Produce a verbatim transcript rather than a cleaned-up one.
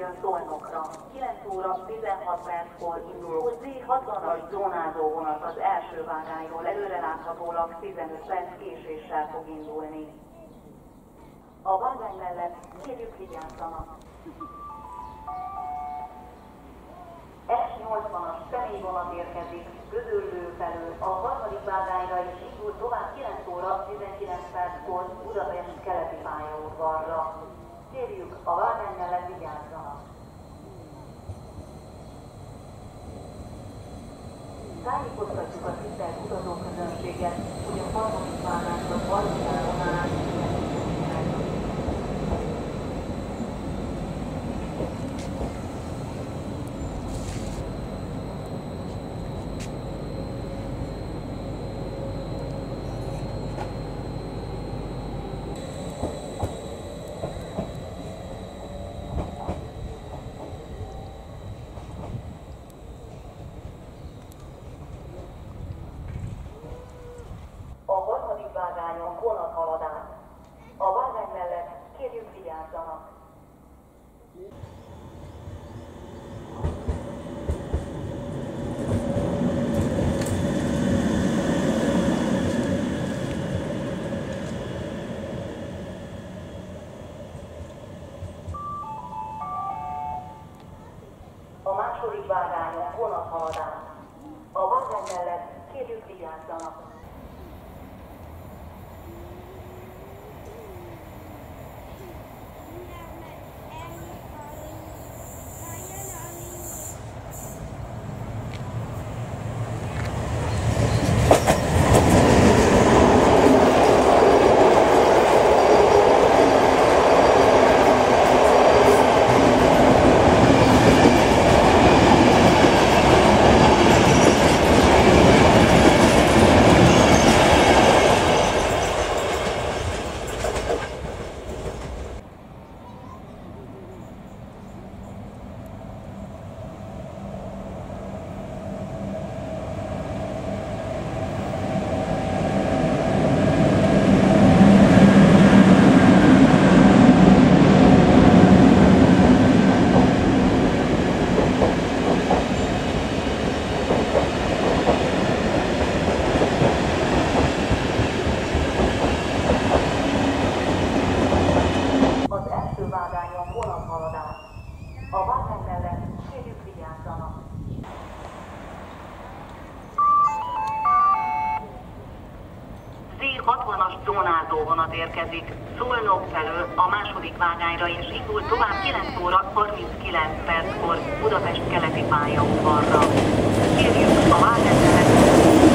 épüljön Szolnokra. kilenc óra tizenhat perckor induló zé hatvanas zónázó vonat az első vágányról előreláthatólag tizenöt perc késéssel fog indulni. A vágány mellett kérjük vigyázzanak. es nyolcvanas személyvonat érkezik Gödöllő felől a harmadik vágányra és indul tovább kilenc óra tizenkilenc perckor Budapest keleti pályaudvarra. Kérjük, a vágány mellett vigyázzanak. Tájékoztatjuk a tisztelt utazóközönséget, hogy a harmadik vágányra harmadjáron áll. Vágányon vonat halad át. A vágány mellett kérjük vigyázzanak. A második vágányon vonat halad át. A vágány mellett kérjük vigyázzanak. A vágány mellett kérjük vigyázzanak. zé hatvanas zónázó vonat érkezik Szolnok felől a második vágányra és indul tovább kilenc óra harminckilenc perckor Budapest keleti pályaudvarra. Kérjük, a vágány mellett